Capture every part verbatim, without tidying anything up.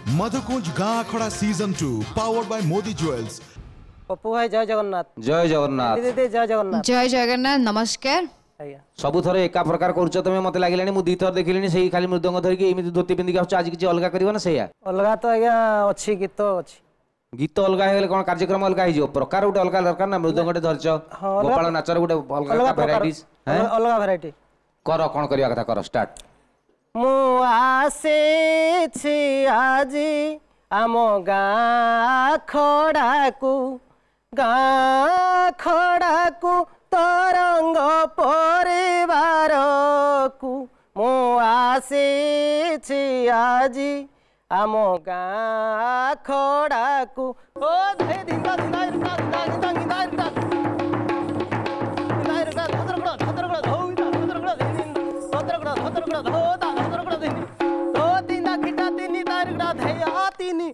मधुकुंज गाँ खड़ा season two powered by Modi jewels. Pappu भाई जय जगन्नाथ। जय जगन्नाथ। दीदी जय जगन्नाथ। जय जगन्नाथ नमस्कार। सबु थर एका प्रकार करूछ तमे मते लागिलानी मु दी थर देखिलिनी सेही खाली मृदंग धरि के एमिति धोती पिंदी के आज किछि अलगा करिवो ना सेया अलगा तो आज्ञा अछि गीत अछि गीत अलगा हेले कोन कार्यक्रम अलगा हिजो प्रकार उटे अलगा दरकार ना मृदंगटे धरछ गोपाल नाचर उटे अलगा वैराइटीज हैं अलगा वैराइटी कर कोन करिया कथा कर स्टार्ट। मु आसे छी आजी आमो गाँ खड़ाकू गाँ खड़ाकू तरंग परिवार को मु आसे छी आजी आमो गाँ खड़ाकू ओ धे धिंदा धिंदा धिंदा धिंदा धिंदा धिंदा धिंदा धिंदा धतरगड़ा धतरगड़ा धोइदा धतरगड़ा धिंदा धतरगड़ा धतरगड़ा धोदा धतरगड़ा धिंदा धो दिना किटा तिनी तारगड़ा धेया तिनी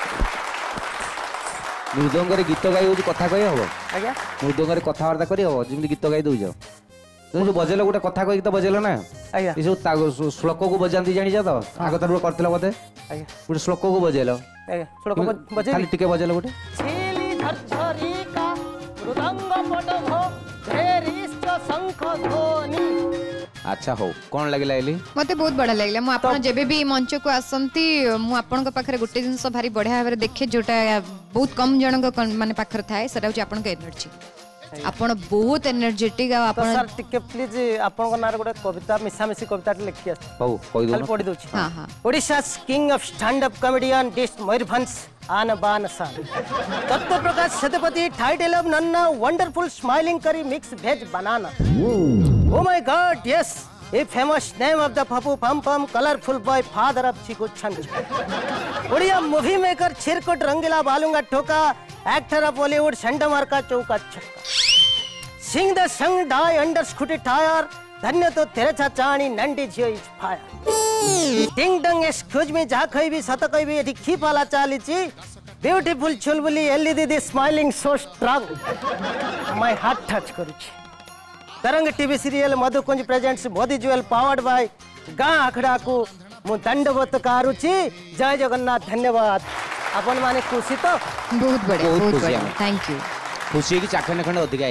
मृदंग रे गीत गाई होची कथा कहि हबो आज्ञा मृदंग रे कथा वार्ता करि हबो जिमि गीत गाई दउ जाओ तुम जो बजेलो गोटे कथा कहि तो बजेलो ना आज्ञा ए जो श्लोक को बजांती जानि जा तो आगो तरु करथिला बोते आज्ञा गोटे श्लोक को बजेलो आज्ञा श्लोक बजे खाली टिके बजेलो गोटे छेली धरछरी का मृदंग पटभो धेरिष्ट शंख ध्वनि। अच्छा हो कौन लगिला एली मते बहुत बड़ा लागला मु आपण जेबे भी मंच को आसंती मु आपण को पाखरे गोटे जिंस भारी बढ़िया भाबरे देखे जोटा बहुत कम जन को माने पाखर थाए सेटा होची आपण के एनर्जी आपण बहुत एनर्जेटिक आ आपण सर टिके प्लीज आपण को नार गोटे कविता मिसा मिसी कविता लिखि आछ हो कहि दो पढि दोछि। हां हां Odisha king of stand up comedian डिस मयूरभंज आन बान सान तत्व प्रकाश सतपति टाइटल ऑफ नन्ना वंडरफुल स्माइलिंग करी मिक्स वेज बनाना। Oh my God, yes, a famous name of the Papu Pam Pam colorful boy, father of Chiku Chand. Odia movie maker Chirkut Rangila Balunga Toka, actor of Bollywood Santa Marka Chauka Chakka. Sing the song die under scooty tire, Dhanya to Terecha Chani Nandi Jio is fire. Ding dong, excuse me, Jakai bi Satakai bi Rikhi Pala Chalichi. Beautiful Chulbuli L E D smiling so strong. My heart touch Kuruchi. Tarang TV serial Madhukunj presents Modi jewel powered by गाँ आखड़ा को मु दंडवत कारुची। जय जगन्नाथ धन्यवाद। अपन माने खुशी तो बहुत बढ़िया बहुत बहुत खुशी बढ़िया हमें। थैंक यू खुशी की चाखने खंड अधिक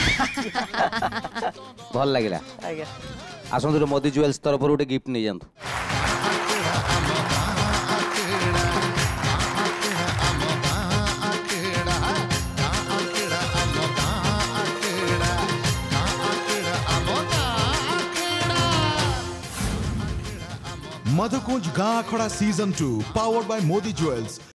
आईगला भल लगिला आज्ञा आसंतु मोदी ज्वेल्स तरफ गोटे गिफ्ट नहीं जानतु मधुकुंज गाँ खड़ा season two powered by Modi jewels.